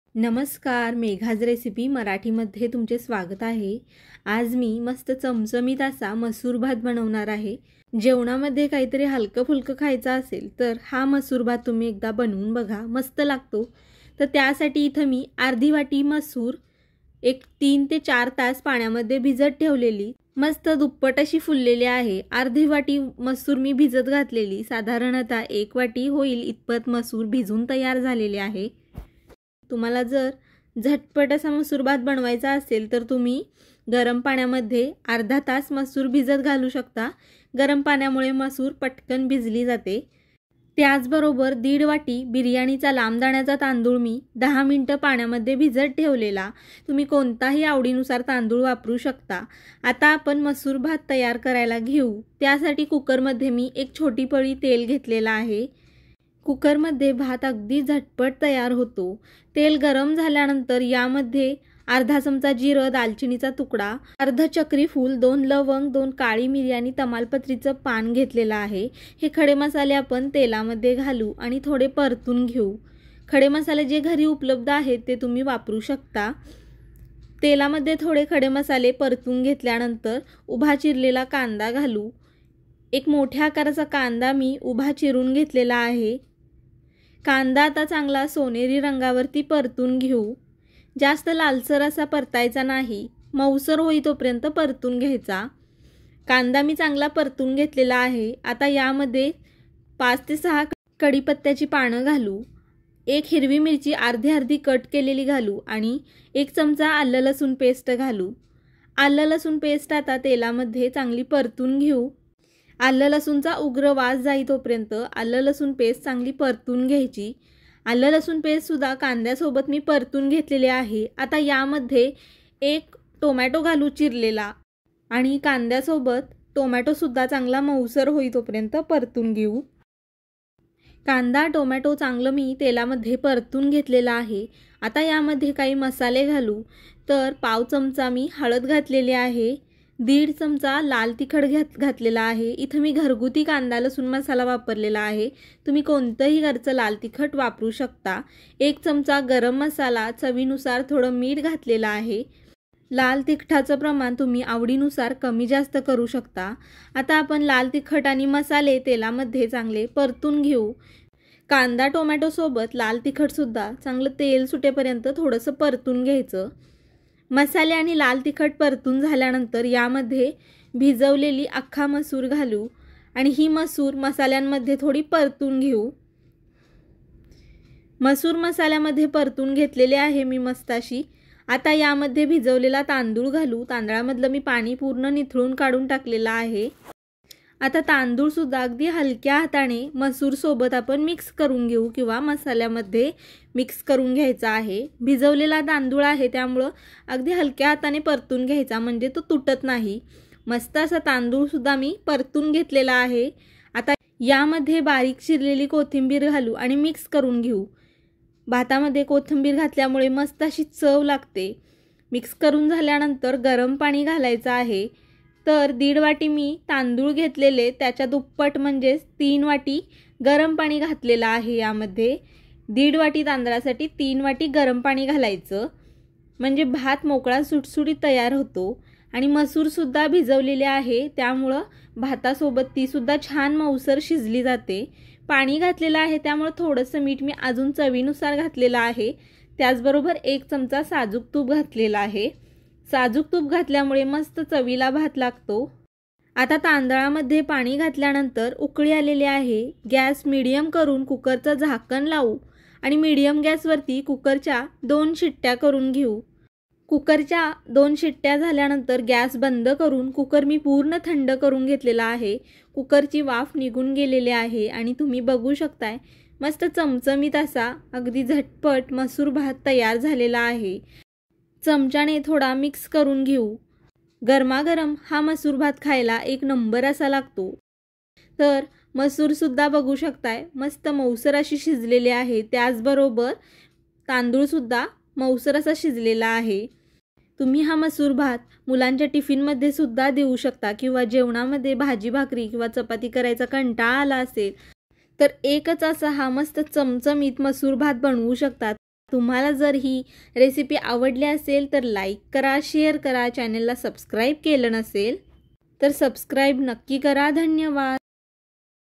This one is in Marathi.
नमस्कार, मेघाज रेसिपी मराठीमध्ये तुमचे स्वागत आहे। आज मी मस्त चमचमीत असा मसूर भात बनवणार आहे। जेवणामध्ये काहीतरी हलकं फुलकं खायचं असेल तर हा मसूर भात तुम्ही एकदा बनवून बघा, मस्त लागतो। तर त्यासाठी इथं मी अर्धी वाटी मसूर 3 ते 4 तास पाण्यामध्ये भिजत ठेवलेली मस्त दुप्पट अशी फुललेली आहे। अर्धी वाटी मसूर मी भिजत घातलेली, साधारणतः 1 वाटी होईल इतपत मसूर भिजून तयार झालेले आहे। तुम्हाला जर झटपट असा मसूर भात बनवायचा असेल तर तुम्ही गरम पाण्यामध्ये अर्धा तास मसूर भिजत घालू शकता। गरम पाण्यामुळे मसूर पटकन भिजली जाते। त्याचबरोबर 1.5 वाटी बिर्याणीचा लांब दाण्याचा तांदूळ मी 10 मिनिटं पाण्यामध्ये भिजत ठेवलेला। तुम्ही कोणताही आवडीनुसार तांदूळ वापरू शकता। आता आपण मसूर भात तयार करायला घेऊ। त्यासाठी कुकरमध्ये मी एक छोटी पळी तेल घेतलेला आहे। कुकरमध्ये भात अगदी झटपट तयार होतो। तेल गरम झाल्यानंतर यामध्ये अर्धा चमचा जिरं, दालचिनीचा तुकडा, अर्ध चक्री फूल, 2 लवंग, 2 काळी मिरी आणि तमालपत्रीचं पान घेतलेलं आहे। हे खडे मसाले आपण तेलामध्ये घालू आणि थोडे परतून घेऊ। खडे मसाले जे घरी उपलब्ध आहेत ते तुम्ही वापरू शकता। तेलामध्ये थोडे खडे मसाले परतून घेतल्यानंतर उभा चिरलेला कांदा घालू। एक मोठ्या आकाराचा कांदा मी उभा चिरून घेतलेला आहे। कांदा आता चांगला सोनेरी रंगावरती परतून घेऊ। जास्त लालसर असा परतायचा नाही, मऊसर होई तोपर्यंत परतून घ्यायचा। कांदा मी चांगला परतून घेतलेला आहे। आता यामध्ये 5 ते 6 कढीपत्त्याची पानं घालू। एक हिरवी मिरची अर्धी कट केलेली घालू आणि 1 चमचा आलं लसूण पेस्ट घालू। आलं लसूण पेस्ट आता तेलामध्ये चांगली परतून घेऊ। आलं लसूणचा उग्र वास जाई तोपर्यंत आलं लसूण पेस्ट चांगली परतून घ्यायची। आलं लसूण पेस्ट सुद्धा कांद्यासोबत मी परतून घेतलेले आहे। आता यामध्ये 1 टोमॅटो घालू चिरलेला आणि कांद्यासोबत टोमॅटो सुद्धा चांगला मऊसर होई तोपर्यंत परतून घेऊ। कांदा टोमॅटो चांगलं मी तेलामध्ये परतून घेतलेला आहे। आता यामध्ये काही मसाले घालू। तर पाव चमचा मी हळद घातलेली आहे, 1.5 चमचा लाल तिखट घातलेला आहे। इथं मी घरगुती कांदा लसूण मसाला वापरलेला आहे। तुम्ही कोणतंही घरचं लाल तिखट वापरू शकता। 1 चमचा गरम मसाला, चवीनुसार थोडं मीठ घातलेलं आहे। लाल तिखटाचं प्रमाण तुम्ही आवडीनुसार कमी जास्त करू शकता। आता आपण लाल तिखट आणि मसाले तेलामध्ये चांगले परतून घेऊ। कांदा टोमॅटो सोबत लाल तिखट सुद्धा चांगलं तेल सुटेपर्यंत थोडंसं परतून घ्यायचं। मसाले आणि लाल तिखट परतून झाल्यानंतर यामध्ये भिजवलेली अख्खा मसूर घालू आणि ही मसूर मसाल्यांमध्ये थोडी परतून घेऊ। मसूर मसाल्यामध्ये परतून घेतलेले आहे मी मस्त अशी। आता यामध्ये भिजवलेला तांदूळ घालू। तांदळामधलं मी पाणी पूर्ण निथळून काढून टाकलेलं आहे। आता तांदूळ सुद्धा अगदी हलक्या हाताने मसूर सोबत आपण मिक्स करून घेऊ किंवा मसाल्यामध्ये मिक्स करून घ्यायचा आहे। भिजवलेला तांदूळ आहे त्यामुळं अगदी हलक्या हाताने परतून घ्यायचा, म्हणजे तो तुटत नाही। मस्त असा तांदूळ सुद्धा मी परतून घेतलेला आहे। आता यामध्ये बारीक चिरलेली कोथिंबीर घालू आणि मिक्स करून घेऊ। भातामध्ये कोथिंबीर घातल्यामुळे मस्त अशी चव लागते। मिक्स करून झाल्यानंतर गरम पाणी घालायचं आहे। तर 1.5 वाटी मी तांदूळ घेतलेले त्याच्या दुप्पट म्हणजेच 3 वाटी गरम पाणी घातलेलं आहे। यामध्ये 1.5 वाटी तांदळासाठी 3 वाटी गरम पाणी घालायचं, म्हणजे भात मोकळा सुटसुटीत तयार होतो। आणि मसूर सुद्धा भिजवलेले आहे त्यामुळं भातासोबत ती सुद्धा छान मऊसर शिजली जाते। पाणी घातलेलं आहे त्यामुळे थोडंसं मीठ मी अजून चवीनुसार घातलेलं आहे। त्याचबरोबर 1 चमचा साजूक तूप घातलेला आहे। साजूक तूप घातल्यामुळे मस्त चवीला भात लागतो। आता तांदळामध्ये पाणी घातल्यानंतर उकळी आलेली आहे। गॅस मीडियम करून कुकरचं झाकण लावू आणि मीडियम गॅसवरती कुकरच्या 2 शिट्ट्या करून घेऊ। कुकरच्या 2 शिट्ट्या झाल्यानंतर गॅस बंद करून कुकर मी पूर्ण थंड करून घेतलेला आहे। कुकरची वाफ निघून गेलेली आहे आणि तुम्ही बघू शकताय मस्त चमचमीत असा अगदी झटपट मसूर भात तयार झालेला आहे। चमच्याने थोडा मिक्स करून घेऊ। गरमागरम हा मसूर भात खायला एक नंबर असा लागतो। तर मसूर सुद्धा बघू शकताय मस्त मऊसर अशी शिजलेली आहे। त्याचबरोबर तांदूळ सुद्धा मऊसर असा शिजलेला आहे। तुम्ही हा मसूर भात मुलांच्या टिफिनमध्ये सुद्धा देऊ शकता किंवा जेवणामध्ये भाजी भाकरी किंवा चपाती करायचा कंटाळा आला असेल तर एकच असा हा मस्त चमचमीत मसूर भात बनवू शकतात। तुम्हाला जर ही रेसिपी आवडली असेल तर लाईक करा, शेअर करा. चॅनलला सबस्क्राईब केलं नसेल तर सबस्क्राईब नक्की करा. धन्यवाद.